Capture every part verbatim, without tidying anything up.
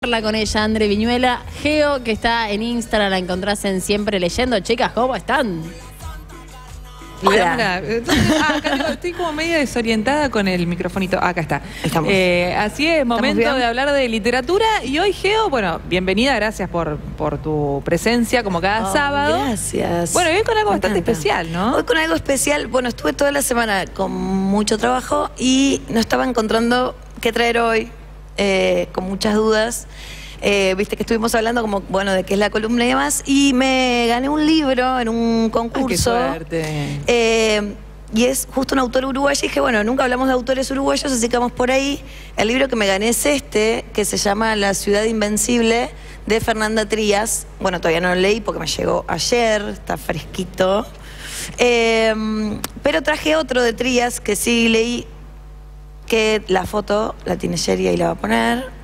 con ella, Andre Viñuela. Geo, que está en Instagram, la encontrás en Siempre Leyendo. Chicas, ¿cómo están? Hola. Ah, acá tengo, estoy como medio desorientada con el microfonito. Ah, acá está. Estamos. Eh, así es, momento de hablar de literatura. Y hoy, Geo, bueno, bienvenida, gracias por, por tu presencia como cada oh, sábado. Gracias. Bueno, y hoy con algo Me bastante encanta. especial, ¿no? Hoy con algo especial. Bueno, estuve toda la semana con mucho trabajo y no estaba encontrando qué traer hoy, eh, con muchas dudas. Eh, viste que estuvimos hablando como, bueno, de qué es la columna y demás, y me gané un libro en un concurso. Ay, qué suerte. Eh, y es justo un autor uruguayo, y dije, bueno, nunca hablamos de autores uruguayos, así que vamos por ahí. El libro que me gané es este, que se llama La ciudad invencible, de Fernanda Trías. Bueno, todavía no lo leí porque me llegó ayer, está fresquito. Eh, pero traje otro de Trías que sí leí, que la foto la tiene Sherry y la va a poner.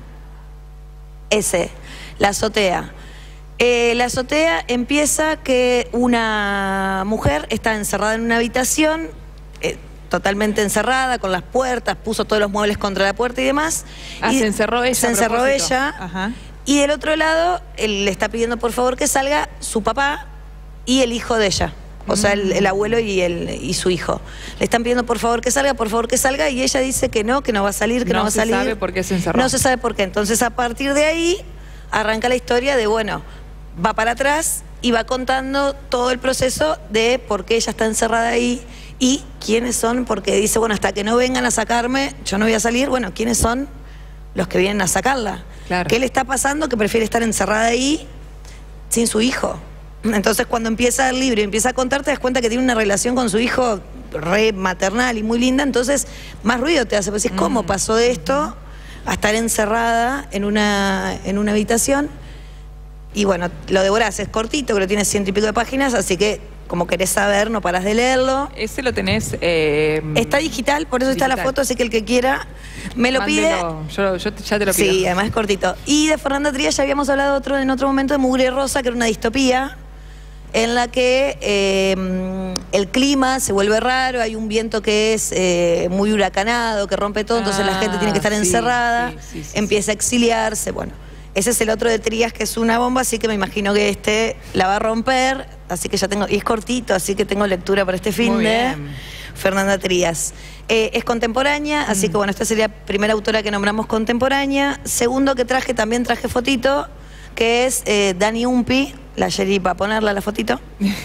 Ese, La azotea. Eh, la azotea empieza que una mujer está encerrada en una habitación, eh, totalmente encerrada, con las puertas, puso todos los muebles contra la puerta y demás. Ah, y se encerró ella. Se a encerró propósito. ella. Ajá. Y del otro lado, él le está pidiendo por favor que salga su papá y el hijo de ella. O sea, el, el abuelo y, el, y su hijo. Le están pidiendo por favor que salga, por favor que salga, y ella dice que no, que no va a salir, que no, No va a se salir. sabe por qué se encerró. No se sabe por qué. Entonces, a partir de ahí, arranca la historia de, bueno, va para atrás y va contando todo el proceso de por qué ella está encerrada ahí y quiénes son, porque dice, bueno, hasta que no vengan a sacarme, yo no voy a salir. Bueno, ¿quiénes son los que vienen a sacarla? Claro. ¿Qué le está pasando que prefiere estar encerrada ahí sin su hijo? Entonces, cuando empieza el libro y empieza a contar, te das cuenta que tiene una relación con su hijo re maternal y muy linda. Entonces, más ruido te hace. Pues decís, ¿cómo pasó de esto a estar encerrada en una, en una habitación? Y bueno, lo devorás, es cortito, pero tiene ciento y pico de páginas, así que como querés saber, no parás de leerlo. Ese lo tenés... Eh, Está digital, por eso digital. está la foto, así que el que quiera me lo Mándelo. pide. Yo, yo ya te lo pido. Sí, además es cortito. Y de Fernanda Trías ya habíamos hablado otro, en otro momento de Mugre Rosa, que era una distopía, en la que eh, el clima se vuelve raro, hay un viento que es eh, muy huracanado, que rompe todo, entonces la gente tiene que estar Ah, sí, encerrada, sí, sí, sí, empieza a exiliarse, bueno. Ese es el otro de Trías, que es una bomba, así que me imagino que este la va a romper, así que ya tengo, y es cortito, así que tengo lectura para este fin Muy de bien. Fernanda Trías. Eh, es contemporánea, así que bueno, esta sería la primera autora que nombramos contemporánea. Segundo que traje, también traje fotito, que es eh, Dani Umpi, la Sherry, para ponerla la fotito.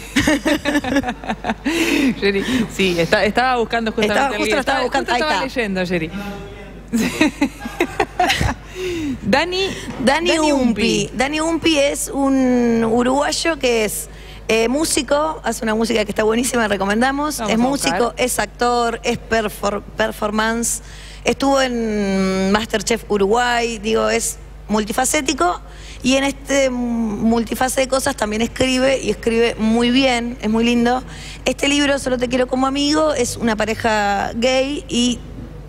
Sherry, sí, está, estaba buscando justamente Estaba- el justo libro. lo estaba buscando, justo ahí estaba está. leyendo, Sherry. Dani, Dani Umpi. Dani Umpi es un uruguayo que es eh, músico, hace una música que está buenísima, recomendamos. Vamos es a músico, buscar. es actor, es perfor- performance. Estuvo en MasterChef Uruguay, digo, es multifacético. Y en este multifase de cosas también escribe, y escribe muy bien, es muy lindo. Este libro, Solo te quiero como amigo, es una pareja gay y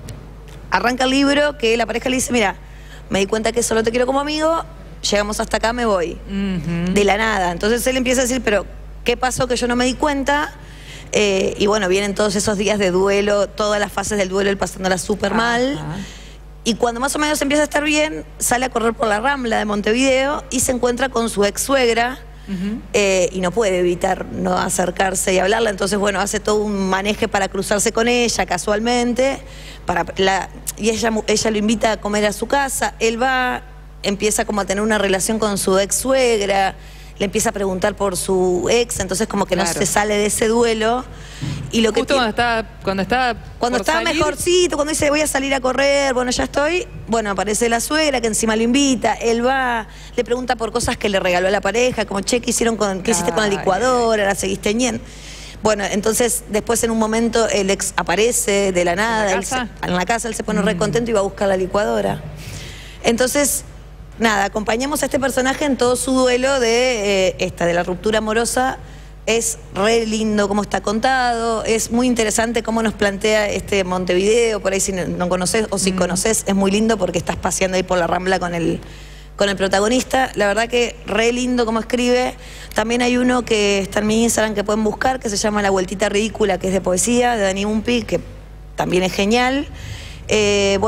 arranca el libro que la pareja le dice, mira, me di cuenta que solo te quiero como amigo, llegamos hasta acá, me voy. Ujú. De la nada. Entonces él empieza a decir, pero ¿qué pasó que yo no me di cuenta? Eh, y bueno, vienen todos esos días de duelo, todas las fases del duelo, él pasándola súper mal. Ajá. Y cuando más o menos empieza a estar bien, sale a correr por la Rambla de Montevideo y se encuentra con su ex suegra. Ujú. Eh, y no puede evitar no acercarse y hablarla, entonces bueno, hace todo un maneje para cruzarse con ella casualmente, para la, y ella, ella lo invita a comer a su casa, él va, empieza como a tener una relación con su ex suegra, le empieza a preguntar por su ex, entonces como que Claro. no se sale de ese duelo. Y lo que Justo tiene- cuando estaba, cuando estaba cuando por estaba salir, mejorcito, cuando dice voy a salir a correr, bueno, ya estoy, bueno, aparece la suegra que encima lo invita, él va, le pregunta por cosas que le regaló a la pareja, como, che, ¿qué hicieron con, qué hiciste con la Ay, licuadora? ¿La seguís teniendo? Bueno, entonces después en un momento el ex aparece de la nada, ¿En la él se- casa? en la casa él se pone re contento y va a buscar la licuadora. Entonces, nada, acompañamos a este personaje en todo su duelo de eh, esta, de la ruptura amorosa. Es re lindo cómo está contado, es muy interesante cómo nos plantea este Montevideo, por ahí si no, no conoces o si conoces, es muy lindo porque estás paseando ahí por la Rambla con el, con el protagonista. La verdad que re lindo cómo escribe. También hay uno que está en mi Instagram que pueden buscar, que se llama La Vueltita Ridícula, que es de poesía, de Dani Umpi, que también es genial. Eh, bueno,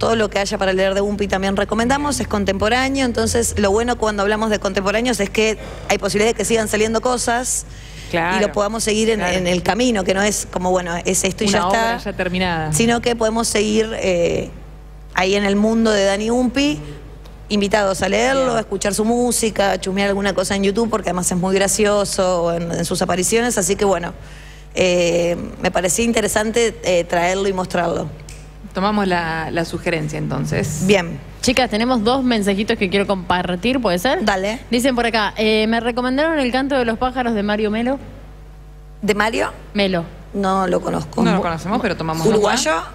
todo lo que haya para leer de Umpi también recomendamos, es contemporáneo, entonces lo bueno cuando hablamos de contemporáneos es que hay posibilidad de que sigan saliendo cosas. Claro, y lo podamos seguir en, claro. en el camino, que no es como, bueno, es esto y Una ya obra está. ya terminada. Sino que podemos seguir eh, ahí en el mundo de Dani Umpi, invitados a leerlo, Bien. a escuchar su música, a chusmear alguna cosa en YouTube, porque además es muy gracioso en, en sus apariciones. Así que bueno, eh, me parecía interesante eh, traerlo y mostrarlo. Tomamos la, la sugerencia entonces. Bien. Chicas, tenemos dos mensajitos que quiero compartir, ¿puede ser? Dale. Dicen por acá, eh, me recomendaron El canto de los pájaros de Mario Melo. ¿De Mario? Melo. No lo conozco. No lo conocemos, pero tomamos ¿Uruguayo? nota.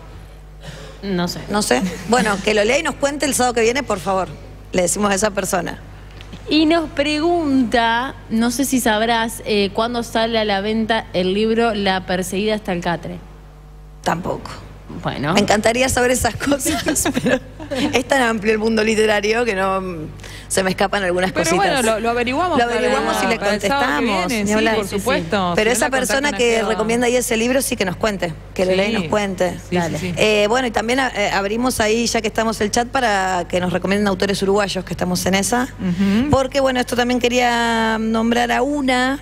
No sé. No sé. Bueno, que lo lea y nos cuente el sábado que viene, por favor. Le decimos a esa persona. Y nos pregunta, no sé si sabrás, eh, ¿cuándo sale a la venta el libro La perseguida hasta el catre? Tampoco. Bueno. Me encantaría saber esas cosas, pero es tan amplio el mundo literario que no se me escapan algunas pero cositas. Bueno, lo, lo averiguamos. Lo averiguamos para, y le contestamos. Viene, sí, por supuesto. Pero si esa persona que recomienda ahí ese libro sí que nos cuente, que sí. lo lea y nos cuente. Sí, Dale. Sí, sí. Eh, bueno, y también eh, abrimos ahí, ya que estamos el chat, para que nos recomienden autores uruguayos, que estamos en esa. Uh-huh. Porque, bueno, esto también quería nombrar a una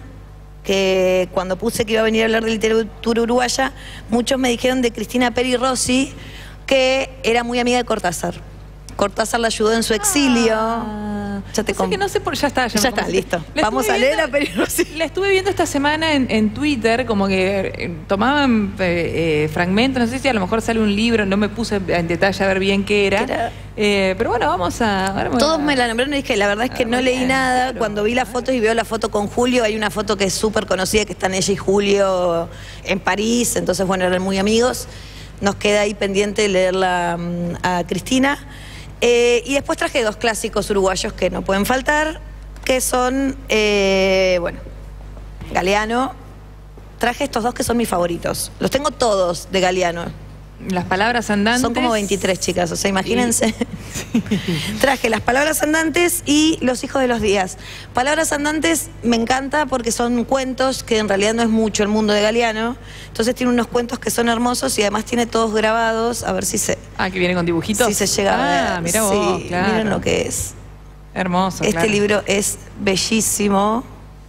que cuando puse que iba a venir a hablar de literatura uruguaya, muchos me dijeron de Cristina Peri Rossi, que era muy amiga de Cortázar. Cortázar la ayudó en su exilio. Ah, ya te o sea que no sé por... Ya está. Ya, ya está, listo. Vamos a leer a Peri Rossi. La estuve viendo esta semana en, en Twitter, como que eh, tomaban eh, eh, fragmentos, no sé si a lo mejor sale un libro, no me puse en detalle a ver bien qué era. era... Eh, pero bueno, vamos a... Vamos Todos a... me la nombraron y dije, la verdad es que ah, no leí bien, nada. Claro. Cuando vi las fotos y veo la foto con Julio, hay una foto que es súper conocida, que están ella y Julio en París, entonces bueno, eran muy amigos. Nos queda ahí pendiente leerla um, a Cristina. Eh, y después traje dos clásicos uruguayos que no pueden faltar, que son, eh, bueno, Galeano. Traje estos dos que son mis favoritos. Los tengo todos de Galeano. Las palabras andantes. Son como veintitrés, chicas, o sea, imagínense. Sí. Traje Las palabras andantes y Los hijos de los días. Palabras andantes me encanta porque son cuentos que en realidad no es mucho el mundo de Galeano. Entonces tiene unos cuentos que son hermosos y además tiene todos grabados. A ver si se... Ah, que viene con dibujitos. Si se llega ah, a ver. Mira vos, sí, claro. Miren lo que es. Hermoso, Este claro. libro es bellísimo.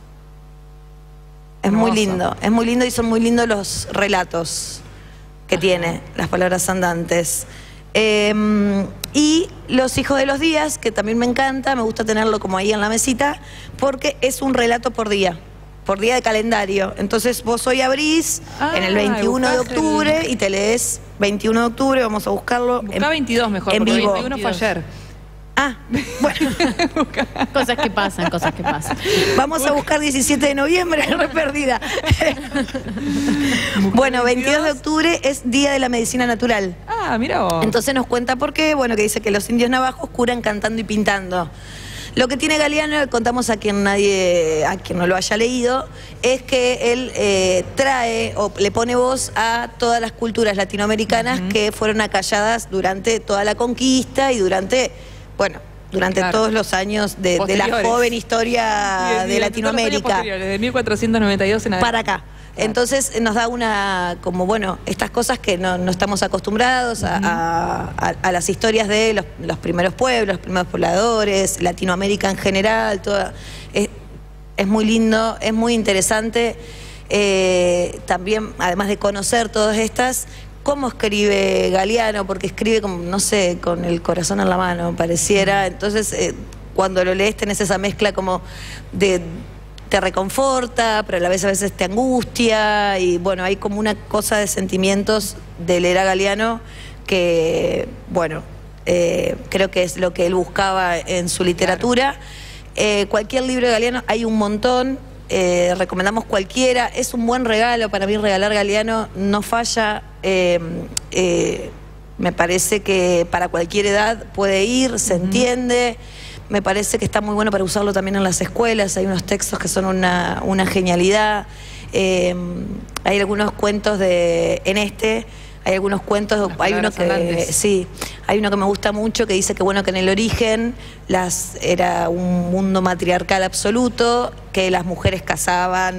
Es hermoso. Muy lindo. Es muy lindo y son muy lindos los relatos que Ajá. tiene, Las palabras andantes. Eh, y Los hijos de los días, que también me encanta, me gusta tenerlo como ahí en la mesita, porque es un relato por día, por día de calendario. Entonces vos hoy abrís ah, en el veintiuno de octubre el... y te lees veintiuno de octubre, vamos a buscarlo. Buscá en, veintidós mejor, en porque vivo. veintiuno fue ayer. Ah, bueno. Cosas que pasan, cosas que pasan. Vamos a buscar diecisiete de noviembre, re perdida. Bueno, veintidós de octubre es Día de la Medicina Natural. Ah, mira vos. Entonces nos cuenta por qué, bueno, que dice que los indios navajos curan cantando y pintando. Lo que tiene Galeano, contamos a quien nadie, a quien no lo haya leído, es que él eh, trae o le pone voz a todas las culturas latinoamericanas uh-huh. que fueron acalladas durante toda la conquista y durante... Bueno, durante claro. todos los años de, de la joven historia de, de, de Latinoamérica. De mil cuatrocientos noventa y dos en adelante. Para acá. Claro. Entonces nos da una, como bueno, estas cosas que no, no estamos acostumbrados a, uh-huh. a, a, a las historias de los, los primeros pueblos, los primeros pobladores, Latinoamérica en general, toda, es, es muy lindo, es muy interesante. Eh, también, además de conocer todas estas, cómo escribe Galeano, porque escribe como, no sé, con el corazón en la mano, pareciera. Entonces, eh, cuando lo lees tenés esa mezcla como de... te reconforta, pero a la vez a veces te angustia, y bueno, hay como una cosa de sentimientos de leer a Galeano que, bueno, eh, creo que es lo que él buscaba en su literatura. Eh, cualquier libro de Galeano, hay un montón, eh, recomendamos cualquiera, es un buen regalo, para mí regalar Galeano no falla. Eh, eh, me parece que para cualquier edad puede ir, se uh-huh. entiende. Me parece que está muy bueno para usarlo también en las escuelas. Hay unos textos que son una, una genialidad. Eh, hay algunos cuentos de en este, hay algunos cuentos, hay uno que andantes. sí, hay uno que me gusta mucho que dice que bueno que en el origen las era un mundo matriarcal absoluto, que las mujeres cazaban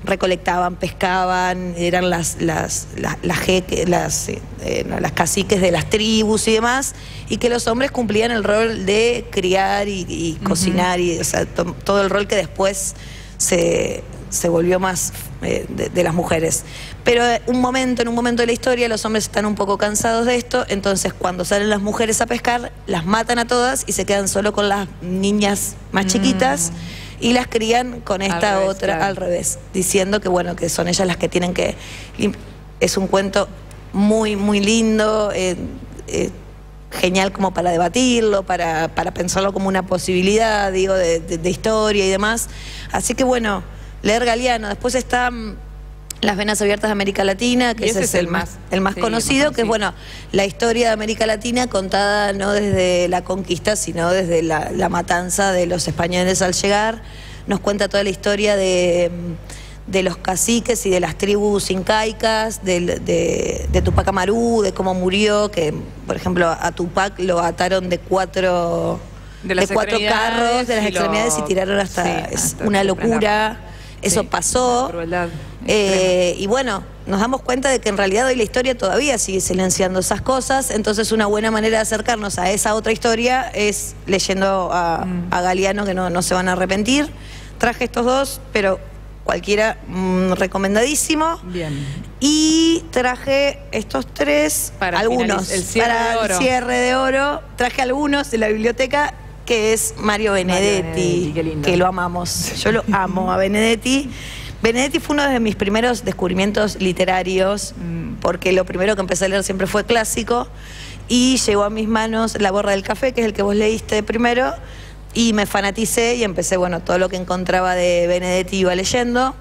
recolectaban, pescaban, eran las las las, las, jeque, las, eh, no, las caciques de las tribus y demás, y que los hombres cumplían el rol de criar y, y uh-huh. cocinar, y o sea, to, todo el rol que después se, se volvió más eh, de, de las mujeres. Pero un momento, en un momento de la historia, los hombres están un poco cansados de esto, entonces cuando salen las mujeres a pescar, las matan a todas y se quedan solo con las niñas más chiquitas. Mm. Y las crían con esta al revés, otra claro. al revés, diciendo que bueno, que son ellas las que tienen que... Es un cuento muy, muy lindo, eh, eh, genial como para debatirlo, para, para pensarlo como una posibilidad, digo, de, de, de historia y demás. Así que bueno, leer Galeano. Después está Las Venas Abiertas de América Latina, que ese, ese es el más, el más sí, conocido, más que es bueno, la historia de América Latina contada no desde la conquista, sino desde la, la matanza de los españoles al llegar. Nos cuenta toda la historia de, de los caciques y de las tribus incaicas, de, de, de Tupac Amaru, de cómo murió, que por ejemplo a Tupac lo ataron de cuatro, de de cuatro carros, de las y extremidades lo... y tiraron hasta... Sí, es hasta una locura. Eso sí, pasó. Eh, y bueno, nos damos cuenta de que en realidad hoy la historia todavía sigue silenciando esas cosas, entonces una buena manera de acercarnos a esa otra historia es leyendo a, mm. a Galeano, que no, no se van a arrepentir. Traje estos dos, pero cualquiera mmm, recomendadísimo. Bien. Y traje estos tres, para algunos, el cierre para de oro. el cierre de oro. Traje algunos de la biblioteca, que es Mario Benedetti, Mario Benedetti, qué lindo. Que lo amamos. Yo lo amo a Benedetti. Benedetti fue uno de mis primeros descubrimientos literarios, mm. porque lo primero que empecé a leer siempre fue clásico, y llegó a mis manos La Borra del Café, que es el que vos leíste primero, y me fanaticé y empecé, bueno, todo lo que encontraba de Benedetti iba leyendo.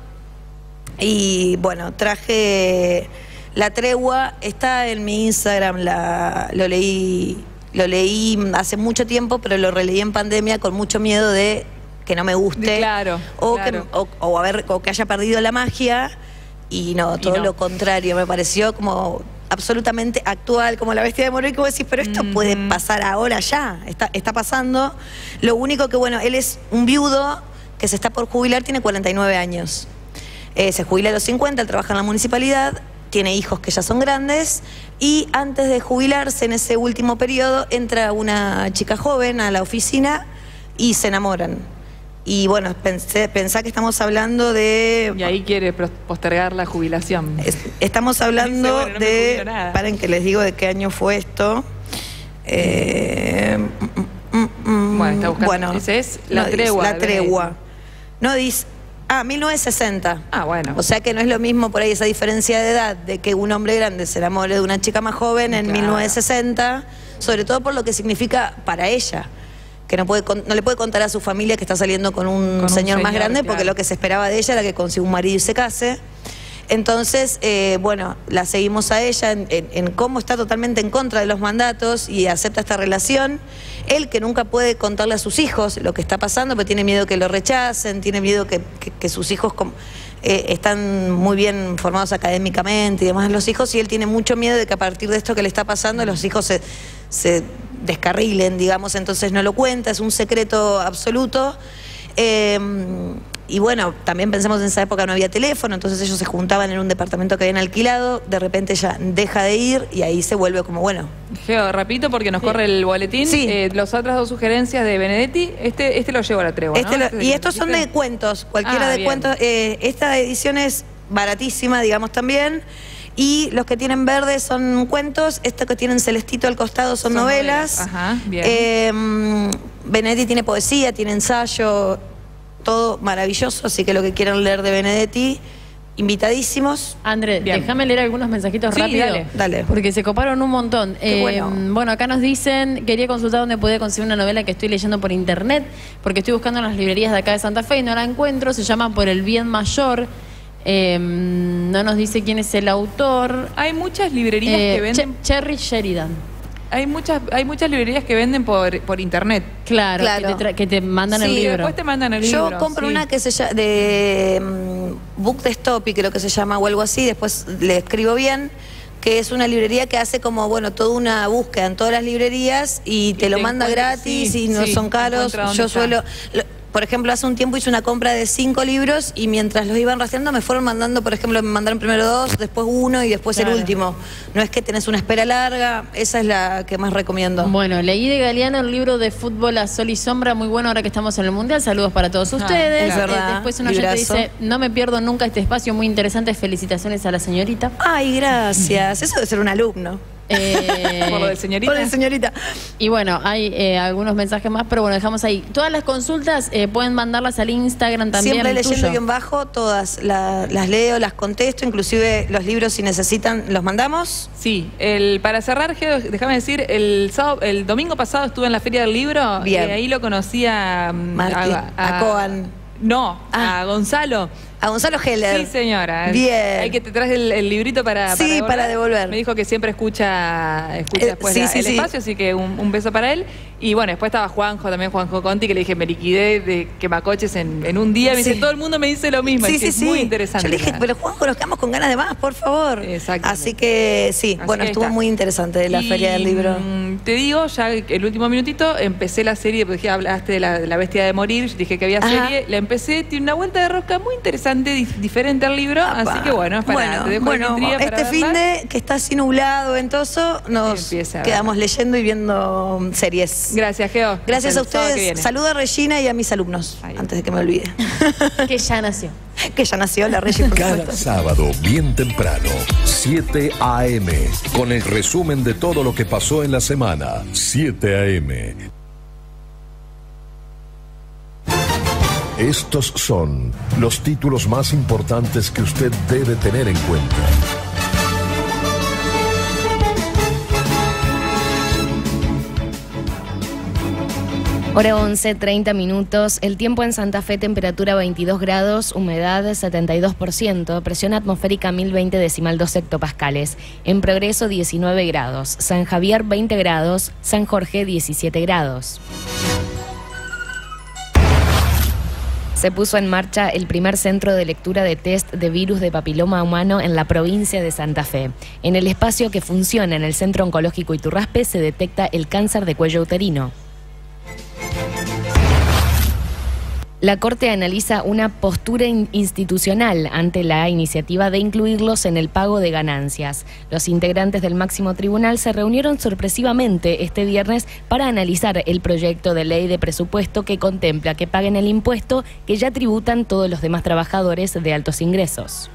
Y bueno, traje La Tregua, está en mi Instagram, la, lo leí... Lo leí hace mucho tiempo, pero lo releí en pandemia con mucho miedo de que no me guste. Claro, o, claro. Que, o, o, a ver, o que haya perdido la magia. Y no, todo y no. lo contrario. Me pareció como absolutamente actual, como La Bestia de Morir, que vos decís, pero esto mm-hmm. puede pasar ahora ya. Está, está pasando. Lo único que, bueno, él es un viudo que se está por jubilar, tiene cuarenta y nueve años. Eh, se jubila a los cincuenta, él trabaja en la municipalidad, tiene hijos que ya son grandes, y antes de jubilarse en ese último periodo entra una chica joven a la oficina y se enamoran. Y bueno, pensé, pensá que estamos hablando de... Y ahí quiere postergar la jubilación. Es, estamos hablando dice, bueno, no de... Paren que les digo de qué año fue esto. Eh, mm, mm, mm, bueno, está buscando. Bueno, ese es La no, Tregua. La Tregua. No dice... Ah, mil novecientos sesenta. Ah, bueno. O sea que no es lo mismo por ahí esa diferencia de edad de que un hombre grande se enamore de una chica más joven en claro. mil novecientos sesenta, sobre todo por lo que significa para ella, que no, puede, no le puede contar a su familia que está saliendo con un, con señor, un señor más grande, claro. porque lo que se esperaba de ella era que consiga un marido y se case. Entonces, eh, bueno, la seguimos a ella en, en, en cómo está totalmente en contra de los mandatos y acepta esta relación. Él, que nunca puede contarle a sus hijos lo que está pasando, porque tiene miedo que lo rechacen, tiene miedo que, que, que sus hijos eh, están muy bien formados académicamente y demás los hijos, y él tiene mucho miedo de que a partir de esto que le está pasando los hijos se, se descarrilen, digamos, entonces no lo cuenta, es un secreto absoluto. Eh, Y bueno, también pensamos en esa época no había teléfono, entonces ellos se juntaban en un departamento que habían alquilado, de repente ella deja de ir y ahí se vuelve como, bueno. Geo, repito porque nos sí. corre el boletín. Sí. Eh, las otras dos sugerencias de Benedetti, este, este lo llevo a La Tregua, este ¿no? lo, y estos son de cuentos, cualquiera ah, de bien. cuentos. Eh, esta edición es baratísima, digamos, también. Y los que tienen verde son cuentos, estos que tienen celestito al costado son, son novelas. novelas. Ajá, bien. Eh, Benedetti tiene poesía, tiene ensayo, todo maravilloso, así que lo que quieran leer de Benedetti, invitadísimos. André, déjame leer algunos mensajitos sí, rápido. Dale. dale. Porque se coparon un montón. Qué eh, bueno. bueno, acá nos dicen, quería consultar dónde podía conseguir una novela que estoy leyendo por internet, porque estoy buscando en las librerías de acá de Santa Fe y no la encuentro. Se llama Por el Bien Mayor. Eh, no nos dice quién es el autor. Hay muchas librerías eh, que venden... Ch Cherry Sheridan. Hay muchas, hay muchas librerías que venden por, por internet. Claro, claro. Que, te que te mandan sí, el libro. Después te mandan el libro. Yo compro sí. una que se llama de um, Book Dystopy, creo que se llama, o algo así, después le escribo bien, que es una librería que hace como, bueno, toda una búsqueda en todas las librerías y te y lo te manda gratis sí, y no sí, son caros. Yo suelo... Lo, por ejemplo, hace un tiempo hice una compra de cinco libros y mientras los iban rastreando me fueron mandando, por ejemplo, me mandaron primero dos, después uno y después Claro. el último. No es que tenés una espera larga, esa es la que más recomiendo. Bueno, leí de Galeano el libro de Fútbol a Sol y Sombra, muy bueno ahora que estamos en el Mundial. Saludos para todos ustedes. es verdad, Eh, después un oyente librazo. dice, no me pierdo nunca este espacio, muy interesante, felicitaciones a la señorita. Ay, gracias. Eso debe ser un alumno. Eh, Por lo de señorita. Por el señorita. Y bueno, hay eh, algunos mensajes más, pero bueno, dejamos ahí. Todas las consultas eh, pueden mandarlas al Instagram también. Siempre el leyendo tuyo. guión bajo, todas la- las leo, las contesto, inclusive los libros si necesitan los mandamos. Sí, el, para cerrar, Geo, déjame decir, el, sábado- el domingo pasado estuve en la Feria del Libro Bien. y ahí lo conocí a... mm, Marti, a Coan. No, Ah. a Gonzalo. A Gonzalo Heller. Sí, señora. Bien. Hay que te traes el, el librito para, Sí, para devolver. Me dijo que siempre escucha, escucha Eh, después sí, la- sí, el sí. espacio, así que un, un beso para él. Y bueno, después estaba Juanjo, también Juanjo Conti, que le dije, me liquidé de quemacoches en, en un día. Me Sí. dice, todo el mundo me dice lo mismo. Sí, es que sí, es muy sí. interesante. Yo le dije, pero Juanjo, nos quedamos con ganas de más, por favor. Exactamente. Así que sí, Así bueno, que ahí estuvo está. muy interesante la Y, Feria del Libro. mm, Te digo, ya el último minutito, empecé la serie, porque dije, hablaste de la, de la bestia de morir, dije que había Ajá. serie, la empecé, tiene una vuelta de rosca muy interesante, di- diferente al libro, así que bueno, es para, bueno, te dejo bueno, la intriga para este fin verla. de que está así nublado, ventoso, nos Empieza a ver. quedamos leyendo y viendo series. Gracias, Geo. Gracias Hasta a el sábado que ustedes. viene. Saluda a Regina y a mis alumnos, Ahí. antes de que me olvide. Que ya nació. Que ya nació la Regi, por Cada supuesto. sábado, bien temprano, siete a m, con el resumen de todo lo que pasó en la semana. siete a m. Estos son los títulos más importantes que usted debe tener en cuenta. Hora once, treinta minutos. El tiempo en Santa Fe, temperatura veintidós grados, humedad setenta y dos por ciento, presión atmosférica mil veinte decimal dos hectopascales. En Progreso, diecinueve grados. San Javier, veinte grados. San Jorge, diecisiete grados. Se puso en marcha el primer centro de lectura de test de virus de papiloma humano en la provincia de Santa Fe. En el espacio que funciona en el Centro Oncológico Iturraspe se detecta el cáncer de cuello uterino. La Corte analiza una postura in- institucional ante la iniciativa de incluirlos en el pago de ganancias. Los integrantes del máximo tribunal se reunieron sorpresivamente este viernes para analizar el proyecto de ley de presupuesto que contempla que paguen el impuesto que ya tributan todos los demás trabajadores de altos ingresos.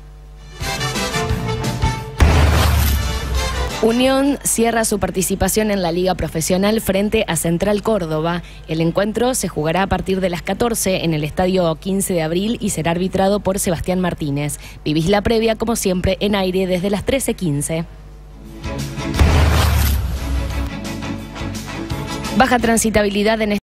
Unión cierra su participación en la Liga Profesional frente a Central Córdoba. El encuentro se jugará a partir de las catorce en el Estadio quince de abril y será arbitrado por Sebastián Martínez. Vivís la previa, como siempre, en aire desde las trece quince. Baja transitabilidad en